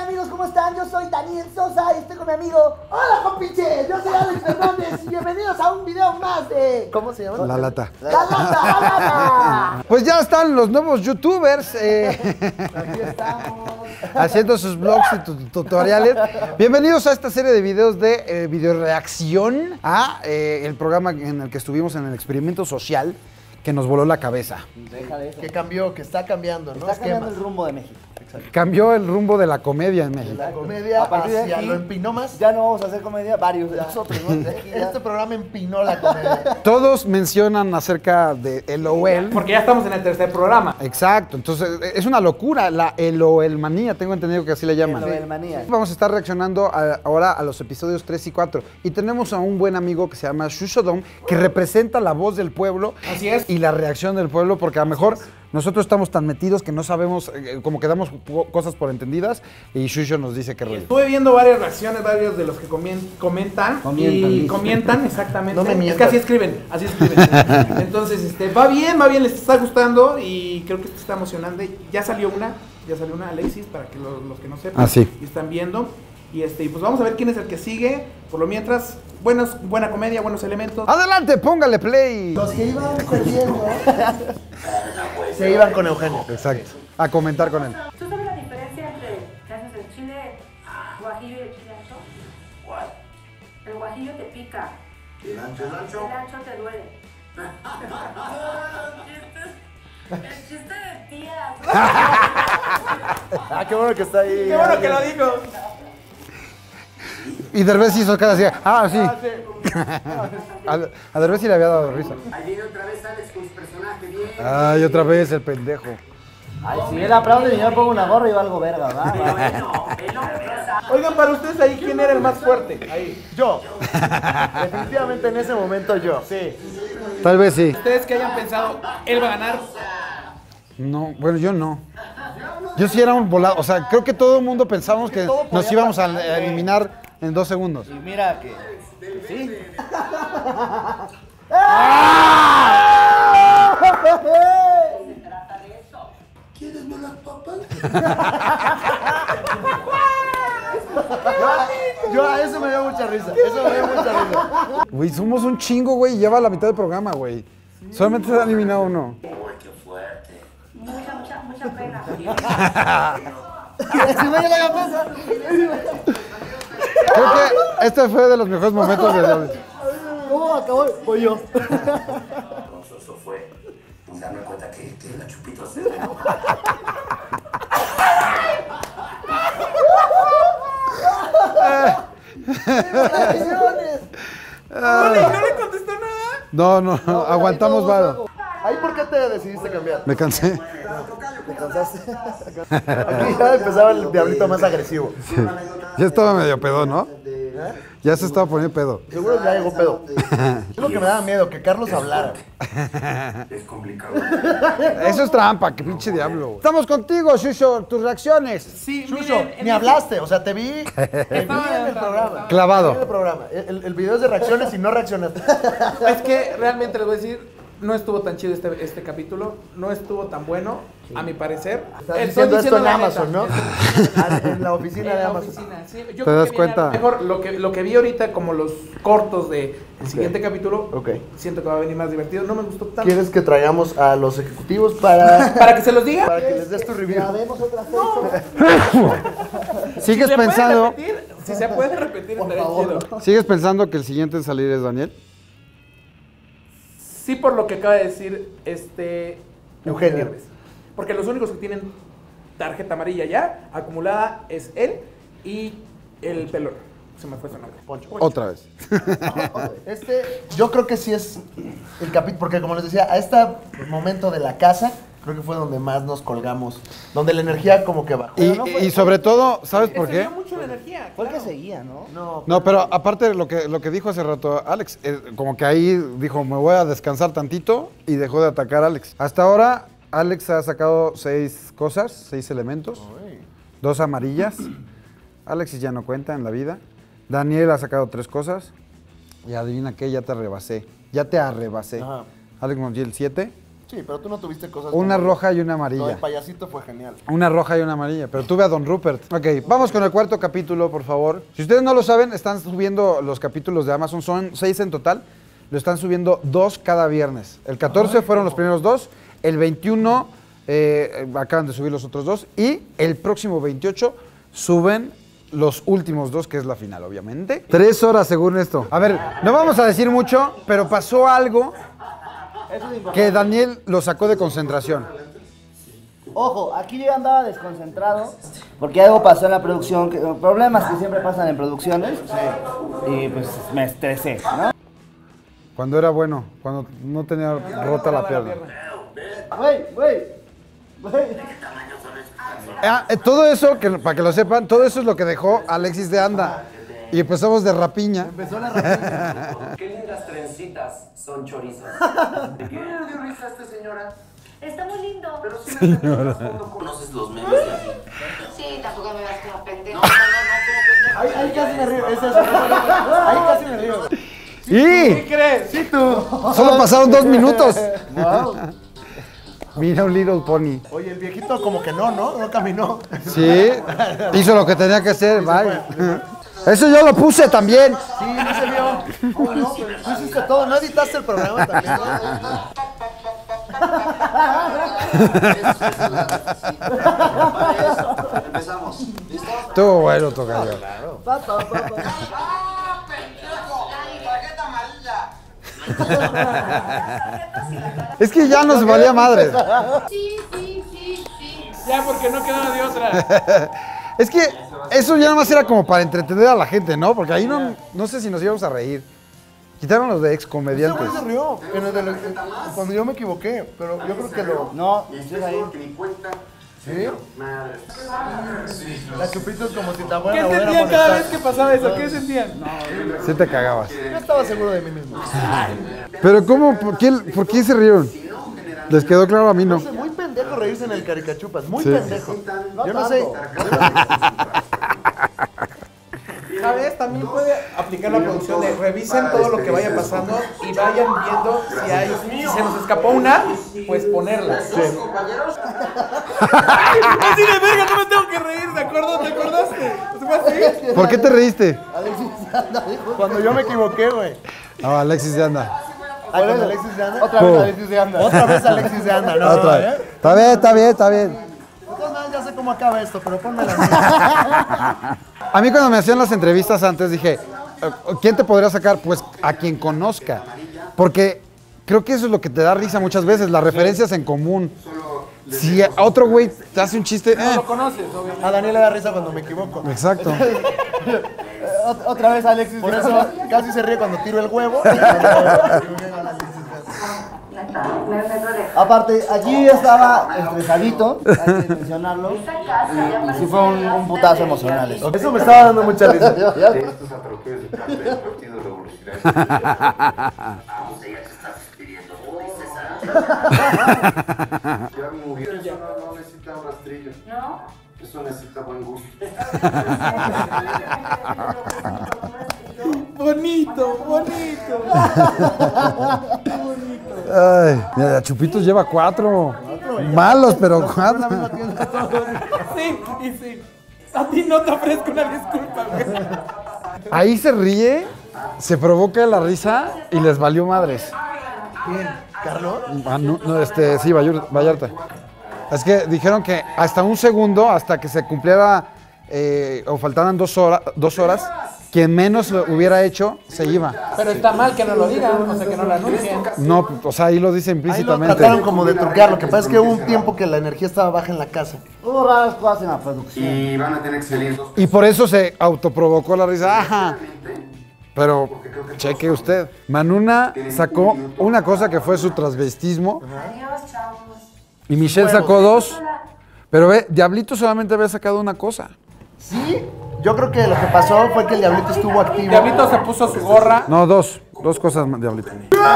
amigos? ¿Cómo están? Yo soy Daniel Sosa y estoy con mi amigo. ¡Hola, compinches! Yo soy Alex Fernández y bienvenidos a un video más de... ¿Cómo se llama? La Lata. ¡La Lata! ¡La Lata! Pues ya están los nuevos youtubers Aquí estamos. haciendo sus vlogs y tutoriales. Bienvenidos a esta serie de videos de video reacción a el programa en el que estuvimos en el experimento social que nos voló la cabeza. Deja de eso. Que cambió, que está cambiando, ¿no? Está cambiando el rumbo de México. Exacto. Cambió el rumbo de la comedia en México. La comedia A partir de hacia aquí, lo empinó más. Ya no vamos a hacer comedia, varios de nosotros, ¿no? De aquí ya. Este programa empinó la comedia. Todos mencionan acerca de LOL. Porque ya estamos en el tercer programa. Exacto, entonces es una locura la LOL manía, tengo entendido que así le llaman. LOL manía. Vamos a estar reaccionando ahora a los episodios 3 y 4 y tenemos a un buen amigo que se llama Shushodom que representa la voz del pueblo. Así es. Y la reacción del pueblo, porque a lo mejor nosotros estamos tan metidos que no sabemos, como que damos cosas por entendidas y Shusho nos dice qué rollo. Estuve viendo varias reacciones, varios de los que comentan, exactamente. No me es que mientas. así escriben. Entonces, va bien, les está gustando y creo que esto está emocionante. Ya salió una, Alexis, para que los que no sepan Ah, sí. y están viendo. Y pues vamos a ver quién es el que sigue. Por lo mientras, buena comedia, buenos elementos. Adelante, póngale play. Los que iban perdiendo Se iban con Eugenio. Exacto, a comentar con él. ¿Tú sabes la diferencia entre que haces el chile guajillo y el chile ancho? ¿Cuál? El guajillo te pica, ¿El ancho? el ancho te duele. El chiste de tías. Ah, qué bueno que está ahí. ¡Qué bueno que lo dijo! Y Derbez hizo cara así, sí. A Derbez sí le había dado risa. Ahí viene otra vez Alex con su personaje, bien. Ay, otra vez el pendejo. Ay, si él aplaude y yo me pongo una gorra y valgo verga, ¿verdad? Pero él no regresa. Oigan, para ustedes ahí, ¿quién era el más fuerte? Ahí. Yo. Definitivamente en ese momento yo. Sí. Tal vez sí. Ustedes que hayan pensado, él va a ganar. No, bueno, yo no. Yo sí era un volado. O sea, creo que todo el mundo pensábamos que todo nos podía íbamos a pasar. eliminar en 2 segundos. Y mira que... ¿Sí? ¿Quieres ver las papas? Yo a eso me dio mucha risa. Eso me dio mucha risa. Güey, somos un chingo, güey. Lleva la mitad del programa, güey. Solamente se ha eliminado uno. Uy, qué fuerte. Mucha pena. Si me llega la cabeza. Creo que este fue de los mejores momentos de la... ¿Cómo acabó? Voy yo. Vergonzoso fue darme cuenta que la Chupito se enojó. ¿No le contestó nada? No, aguantamos vara. ¿Ahí por qué te decidiste cambiar? Me cansé. ¿Te cansaste? Aquí ya empezaba el diablito más agresivo. Ya estaba medio pedo, ¿no? Ya se estaba poniendo pedo. Seguro ya llegó pedo. Es lo que me daba miedo, que Carlos hablara. Es complicado. Eso es trampa, qué pinche diablo. Güey. Estamos contigo, Shusho. Tus reacciones. Sí, Chucho, miren, ni hablaste, o sea, te vi en el programa. Clavado. En el programa. El video es de reacciones y no reaccionaste. Es que realmente les voy a decir, no estuvo tan chido este capítulo, no estuvo tan bueno, a mi parecer. Estás Estoy diciendo esto en la Amazon, neta. ¿no? En la oficina En de la Amazon. oficina, sí. Yo ¿Te creo das que viene cuenta? Mejor lo que vi ahorita, como los cortos del siguiente capítulo, Ok. siento que va a venir más divertido. No me gustó tanto. ¿Quieres que traigamos a los ejecutivos para Para que se los diga. que les des tu review? Grabemos otra fecha. ¿Sigues pensando? Si se puede repetir, Por estaría favor. chido. ¿Sigues pensando que el siguiente en salir es Daniel? Sí, por lo que acaba de decir Eugenio. Derbez. Porque los únicos que tienen tarjeta amarilla ya acumulada es él y el pelón. Se me fue su nombre. Poncho. Otra vez. Yo creo que sí es el capítulo, porque como les decía, a este momento de la casa, creo que fue donde más nos colgamos, donde la energía como que bajó. Y sobre todo, ¿sabes por Se qué? vio mucho la energía. Fue el que claro. seguía, ¿no? No, pero aparte de lo que dijo hace rato Alex, como que ahí dijo, me voy a descansar tantito y dejó de atacar a Alex. Hasta ahora, Alex ha sacado 6 cosas, 6 elementos, 2 amarillas. Alexis ya no cuenta en la vida. Daniel ha sacado 3 cosas. Y adivina qué, ya te arrebasé. Ya te arrebasé. Ajá. Alex Montiel 7 Sí, pero tú no tuviste cosas Una como- roja y una Lo del amarilla. payasito fue genial. Una roja y una amarilla, pero tuve a Don Rupert. Ok, vamos con el cuarto capítulo, por favor. Si ustedes no lo saben, están subiendo los capítulos de Amazon, son 6 en total. Lo están subiendo 2 cada viernes. El 14 fueron los primeros 2, el 21 acaban de subir los otros 2 y el próximo 28 suben los últimos 2, que es la final, obviamente. 3 horas según esto. A ver, no vamos a decir mucho, pero pasó algo que Daniel lo sacó de concentración. Ojo, aquí yo andaba desconcentrado porque algo pasó en la producción, problemas que siempre pasan en producciones. Y pues me estresé, ¿no? Cuando era bueno, cuando no tenía rota la pierna. Güey. Todo eso, para que lo sepan, todo eso es lo que dejó Alexis de Anda. Y empezamos de rapiña. Qué lindas trencitas son chorizos. ¿De qué le dio risa a esta señora? Está muy lindo. Pero si me no conoces los memes de aquí. Sí, tampoco me vas como pendejo. No, como pendejo. Ahí casi me río. Ahí casi me río. ¡Y! ¿Qué crees? Sí, tú. Solo pasaron 2 minutos. Mira un Little Pony. Oye, el viejito como que no caminó. Sí, hizo lo que tenía que hacer, bye. Eso yo lo puse también. Sí, no se vio. Oh, no, pero tú hiciste todo, no editaste el programa también. Empezamos. ¿Listo? Estuvo bueno, tocayo. Es que ya nos valía madre. Sí. Ya, porque no quedaba de otra. Es que eso ya nada más era como para entretener a la gente, ¿no? Porque ahí no sé si nos íbamos a reír. Quitaron los de ex comediantes. Se rió cuando yo me equivoqué, pero yo creo que lo... No, Y estoy ahí. que ni cuenta. ¿Sí? Madre. La Chupito es como si te ¿Qué fueran a volver a sentían cada vez molestar. que pasaba eso? ¿Qué sentían? Sí te cagabas. Yo estaba seguro de mí mismo. Pero ¿cómo? ¿Por qué se rieron? Les quedó claro, a mí no. Es muy pendejo reírse en el Caricachupas, muy Sí. pendejo. Yo no sé. ¿Sabes? También puede aplicar la producción de revisen todo lo que vaya pasando y vayan viendo si se nos escapó una, pues ponerla. Así de verga, no me tengo que reír, ¿te acordaste? ¿Fue así? ¿Por qué te reíste? Cuando yo me equivoqué, güey. No, Alexis de Anda. ¿Cuál es Alexis de Anda? Otra vez Alexis de Anda. Otra vez Alexis de Anda, no. Otra vez. Está bien, está bien, está bien. De todas maneras, ya sé cómo acaba esto, pero ponme la mía. A mí cuando me hacían las entrevistas antes dije, ¿quién te podría sacar? Pues a quien conozca. Porque creo que eso es lo que te da risa muchas veces, las referencias en común. Si otro güey te hace un chiste... No lo conoces, obviamente. A Daniel le da risa cuando me equivoco. Exacto. Otra vez Alexis Por de eso Anda. casi se ríe cuando tiro el huevo. Aparte, aquí estaba estresadito, hay que mencionarlo. Y sí fue un putazo emocional eso. Eso me estaba dando mucha risa. Estos atropelos de parte del Partido Revolucionario. Vamos, ella se está despidiendo. Princesa. Ya murió. Eso no necesita un rastrillo. ¿No? Eso necesita buen gusto. Bonito. Ay, mira, Chupitos lleva 4. Malos, pero 4. Sí. A ti no te ofrezco una disculpa, güey. Ahí se ríe, se provoca la risa y les valió madres. ¿Quién? ¿Carlos? Ah, no, sí, Vallarta. Es que dijeron que hasta un segundo, hasta que se cumpliera o faltaran 2 horas, quien menos lo hubiera hecho se iba. Pero está mal que no lo digan, o sea, que no lo anuncien. No, o sea, ahí lo dice Ahí lo implícitamente. trataron como de truquear. Lo que pasa es que hubo un tiempo que la energía estaba baja en la casa. Hubo raras cosas en la producción. Y van a tener que salir dos. Y por eso se autoprovocó la risa. Ajá. Pero cheque usted. Manuna sacó una cosa que fue su transvestismo Adiós, chavos. y Michelle sacó 2. Pero ve, Diablito solamente había sacado una cosa. Sí, yo creo que lo que pasó fue que el Diablito estuvo activo. Diablito se puso su gorra. No, 2 cosas, Diablito.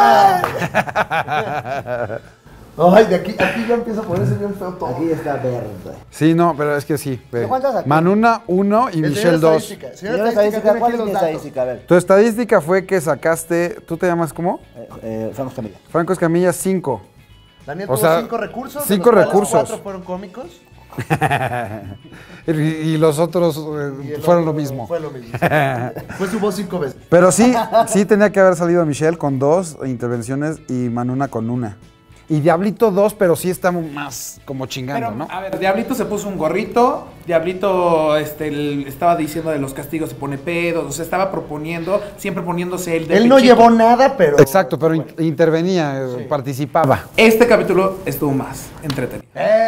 Ay, de aquí ya empieza a ponerse bien feo todo. Aquí está verde. Sí, no, pero es que sí. Ve. ¿Cuántas sacó? Manuna 1 y El Michelle señor 2. estadística. Señora estadística, ¿cuál es mi estadística? A ver, Tu estadística fue que sacaste, ¿tú te llamas cómo? Franco Camilla. Franco Escamilla 5. Daniel O tuvo sea, 5 recursos. de 5 los cuales recursos. 4 fueron cómicos. Y los otros Y el fueron otro lo mismo. Fue lo mismo. Fue su voz 5 veces. Pero sí tenía que haber salido Michelle con 2 intervenciones y Manuna con 1. Y Diablito 2, pero sí está más como chingando, Pero, ¿no? a ver, Diablito se puso un gorrito, Diablito estaba diciendo de los castigos, se pone pedos, o sea, estaba proponiendo, siempre poniéndose el de Él no pechito. llevó nada, pero. Exacto, pero intervenía, participaba. Este capítulo estuvo más entretenido.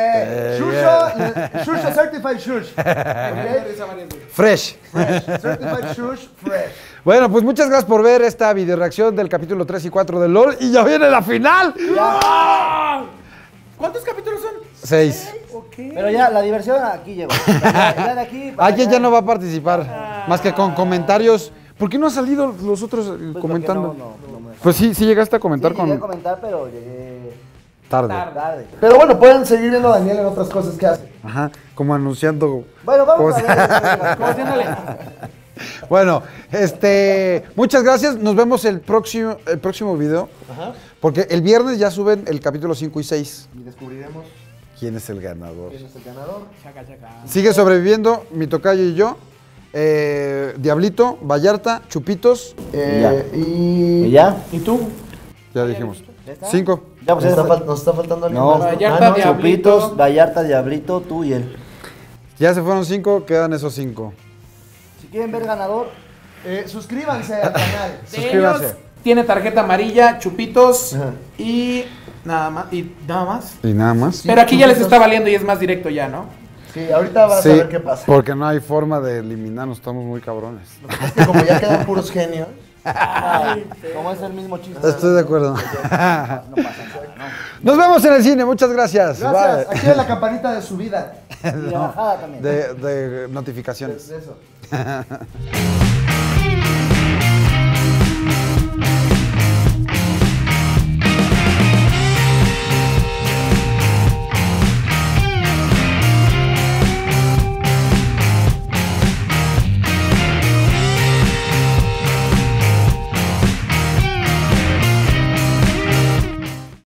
Shusha Certified Shush. ¿Ok? Fresh. Certified Shush Fresh. Bueno, pues muchas gracias por ver esta videoreacción del capítulo 3 y 4 de LOL. Y ya viene la final. ¿Cuántos capítulos son? 6. Pero ya, la diversión aquí llegó. Ya de aquí. para Alguien allá. ya no va a participar, más que con comentarios. ¿Por qué no han salido los otros Pues porque comentando? no me- Pues sí llegaste a comentar Sí, llegué a con... comentar, pero llegué Tarde. tarde. Pero bueno, pueden seguir viendo a Daniel en otras cosas que hace. Ajá, como anunciando... Bueno, vamos cosas. a ver. Como haciéndole. Bueno, muchas gracias. Nos vemos el próximo video. Ajá. Porque el viernes ya suben el capítulo 5 y 6. Y descubriremos ¿Quién es el ganador? quién es el ganador. Chaca, chaca. Sigue sobreviviendo mi tocayo y yo. Diablito, Vallarta, Chupitos. ¿Y ya? ¿Y tú? Ya dijimos. ¿Ya está? 5. Ya, pues Nos eso está, fue. nos está faltando alguien No, más. Vallarta, no, Diablito. Chupitos, Vallarta, Diablito, tú y él. Ya se fueron 5, quedan esos 5. Si quieren ver ganador, suscríbanse al canal. De Suscríbanse. ellos, tiene tarjeta amarilla, chupitos Ajá. y nada más. Y nada más. Y nada más. Pero aquí ya les Chupitos. está valiendo y es más directo ya, ¿no? Sí, ahorita vas Sí, a ver qué pasa. porque no hay forma de eliminarnos, estamos muy cabrones. Es que como ya quedan puros genios. como es el mismo chiste. Estoy de acuerdo. No pasa nada, Nos vemos en el cine, muchas gracias. Gracias. Bye. Aquí en la campanita de subida. ¿no? Y la bajada también. De notificaciones. De eso.